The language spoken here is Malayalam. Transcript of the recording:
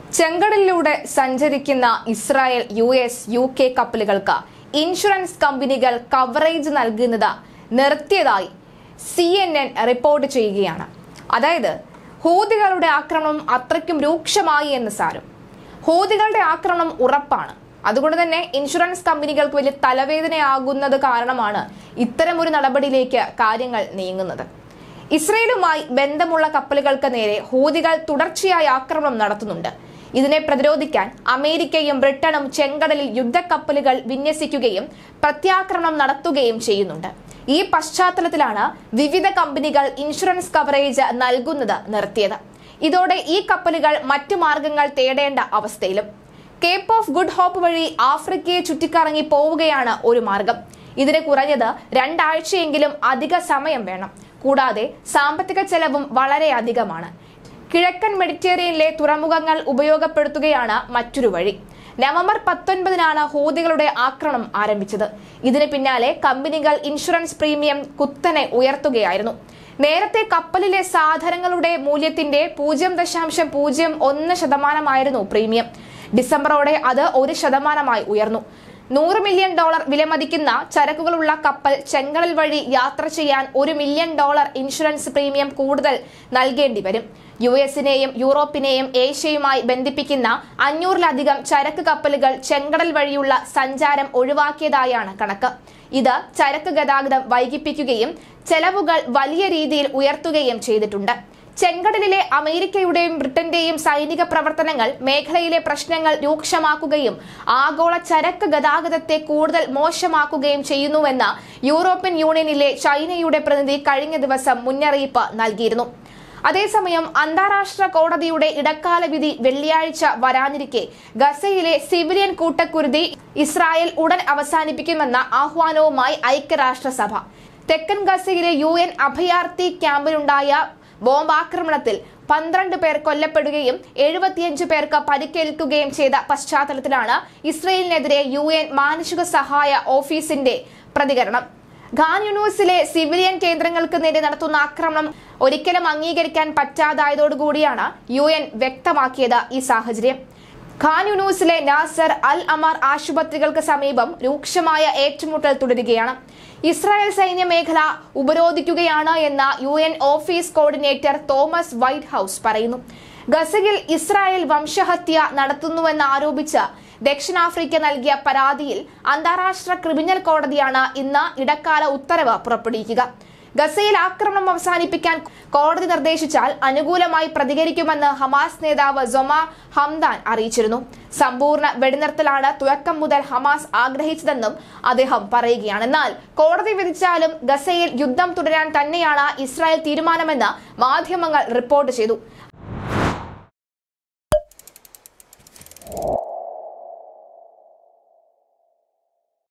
ചെങ്കടലിലൂടെ സഞ്ചരിക്കുന്ന ഇസ്രായേൽ, US, UK കപ്പലുകൾക്ക് ഇൻഷുറൻസ് കമ്പനികൾ കവറേജ് നൽകുന്നത് നിർത്തിയതായി CNN റിപ്പോർട്ട് ചെയ്യുകയാണ്. അതായത് ഹൂതികളുടെ ആക്രമണം അത്രയ്ക്കും രൂക്ഷമായി എന്ന് സാരം. ഹൂതികളുടെ ആക്രമണം ഉറപ്പാണ്. അതുകൊണ്ട് തന്നെ ഇൻഷുറൻസ് കമ്പനികൾക്ക് വലിയ തലവേദനയാകുന്നത് കാരണമാണ് ഇത്തരമൊരു നടപടിയിലേക്ക് കാര്യങ്ങൾ നീങ്ങുന്നത്. ഇസ്രയേലുമായി ബന്ധമുള്ള കപ്പലുകൾക്ക് നേരെ ഹൂതികൾ തുടർച്ചയായി ആക്രമണം നടത്തുന്നുണ്ട്. ഇതിനെ പ്രതിരോധിക്കാൻ അമേരിക്കയും ബ്രിട്ടനും ചെങ്കടലിൽ യുദ്ധക്കപ്പലുകൾ വിന്യസിക്കുകയും പ്രത്യാക്രമണം നടത്തുകയും ചെയ്യുന്നുണ്ട്. ഈ പശ്ചാത്തലത്തിലാണ് വിവിധ കമ്പനികൾ ഇൻഷുറൻസ് കവറേജ് നൽകുന്നത് നിർത്തിയത്. ഇതോടെ ഈ കപ്പലുകൾ മറ്റു മാർഗങ്ങൾ തേടേണ്ട അവസ്ഥയിലും. കേപ്പ് ഓഫ് ഗുഡ് ഹോപ്പ് വഴി ആഫ്രിക്കയെ ചുറ്റിക്കറങ്ങി പോവുകയാണ് ഒരു മാർഗം. ഇതിന് കുറഞ്ഞത് 2 ആഴ്ചയെങ്കിലും അധിക സമയം വേണം. കൂടാതെ സാമ്പത്തിക ചെലവും വളരെ അധികമാണ്. കിഴക്കൻ മെഡിറ്ററേനിയനിലെ തുറമുഖങ്ങൾ ഉപയോഗപ്പെടുത്തുകയാണ് മറ്റൊരു വഴി. നവംബർ 19-നാണ് ഹൂതികളുടെ ആക്രമണം ആരംഭിച്ചത്. ഇതിന് പിന്നാലെ കമ്പനികൾ ഇൻഷുറൻസ് പ്രീമിയം കുത്തനെ ഉയർത്തുകയായിരുന്നു. നേരത്തെ കപ്പലിലെ സാധനങ്ങളുടെ മൂല്യത്തിന്റെ 0.01% പ്രീമിയം. ഡിസംബറോടെ അത് 1% ഉയർന്നു. $100 മില്യൺ വിലമതിക്കുന്ന ചരക്കുകളുള്ള കപ്പൽ ചെങ്കടൽ വഴി യാത്ര ചെയ്യാൻ $1 മില്യൺ ഇൻഷുറൻസ് പ്രീമിയം കൂടുതൽ നൽകേണ്ടി വരും. US-നെയും യൂറോപ്പിനെയും ഏഷ്യയുമായി ബന്ധിപ്പിക്കുന്ന 500-ലധികം ചരക്ക് കപ്പലുകൾ ചെങ്കടൽ വഴിയുള്ള സഞ്ചാരം ഒഴിവാക്കിയതായാണ് കണക്ക്. ഇത് ചരക്ക് ഗതാഗതം വൈകിപ്പിക്കുകയും ചെലവുകൾ വലിയ രീതിയിൽ ഉയർത്തുകയും ചെയ്തിട്ടുണ്ട്. ചെങ്കടലിലെ അമേരിക്കയുടെയും ബ്രിട്ടന്റെയും സൈനിക പ്രവർത്തനങ്ങൾ മേഖലയിലെ പ്രശ്നങ്ങൾ രൂക്ഷമാക്കുകയും ആഗോള ചരക്ക് ഗതാഗതത്തെ കൂടുതൽ മോശമാക്കുകയും ചെയ്യുന്നുവെന്ന് യൂറോപ്യൻ യൂണിയനിലെ ചൈനയുടെ പ്രതിനിധി കഴിഞ്ഞ ദിവസം മുന്നറിയിപ്പ് നൽകിയിരുന്നു. അതേസമയം അന്താരാഷ്ട്ര കോടതിയുടെ ഇടക്കാല വിധി വെള്ളിയാഴ്ച വരാനിരിക്കെ ഗസയിലെ സിവിലിയൻ കൂട്ടക്കുരുതി ഇസ്രായേൽ ഉടൻ അവസാനിപ്പിക്കുമെന്ന ആഹ്വാനവുമായി ഐക്യരാഷ്ട്രസഭ. തെക്കൻ ഗസയിലെ UN അഭയാർത്ഥി ക്യാമ്പിലുണ്ടായ ബോംബാക്രമണത്തിൽ 12 പേർ കൊല്ലപ്പെടുകയും 75 പേർക്ക് പരിക്കേൽക്കുകയും ചെയ്ത പശ്ചാത്തലത്തിലാണ് ഇസ്രയേലിനെതിരെ UN മാനുഷിക സഹായ ഓഫീസിന്റെ പ്രതികരണം. ഖാൻ യൂണിസിലെ സിവിലിയൻ കേന്ദ്രങ്ങൾക്ക് നേരെ നടത്തുന്ന ആക്രമണം ഒരിക്കലും അംഗീകരിക്കാൻ പറ്റാതായതോടുകൂടിയാണ് UN വ്യക്തമാക്കിയത് ഈ സാഹചര്യം. ഖാൻ യൂണിസിലെ നാസർ അൽ അമർ ആശുപത്രികൾക്ക് സമീപം രൂക്ഷമായ ഏറ്റുമുട്ടൽ തുടരുകയാണ്. ഇസ്രായേൽ സൈന്യ മേഖല ഉപരോധിക്കുകയാണ് എന്ന് UN office coordinator Thomas White House പറയുന്നു. ഗസയിൽ ഇസ്രായേൽ വംശഹത്യ നടത്തുന്നുവെന്ന് ആരോപിച്ച് ദക്ഷിണാഫ്രിക്ക നൽകിയ പരാതിയിൽ അന്താരാഷ്ട്ര ക്രിമിനൽ കോടതിയാണ് ഇന്ന് ഇടക്കാല ഉത്തരവ് പുറപ്പെടുവിക്കുക. ഗസയിൽ ആക്രമണം അവസാനിപ്പിക്കാൻ കോടതി നിർദ്ദേശിച്ചാൽ അനുകൂലമായി പ്രതികരിക്കുമെന്ന് ഹമാസ് നേതാവ് സൊമ ഹംദാൻ അറിയിച്ചിരുന്നു. സമ്പൂർണ്ണ വെടിനിർത്തലാണ് തുടക്കം മുതൽ ഹമാസ് ആഗ്രഹിച്ചതെന്നും അദ്ദേഹം പറയുകയാണ്. എന്നാൽ കോടതി വിധിച്ചാലും ഗസയിൽ യുദ്ധം തുടരാൻ തന്നെയാണ് ഇസ്രായേൽ തീരുമാനമെന്ന് മാധ്യമങ്ങൾ റിപ്പോർട്ട് ചെയ്തു.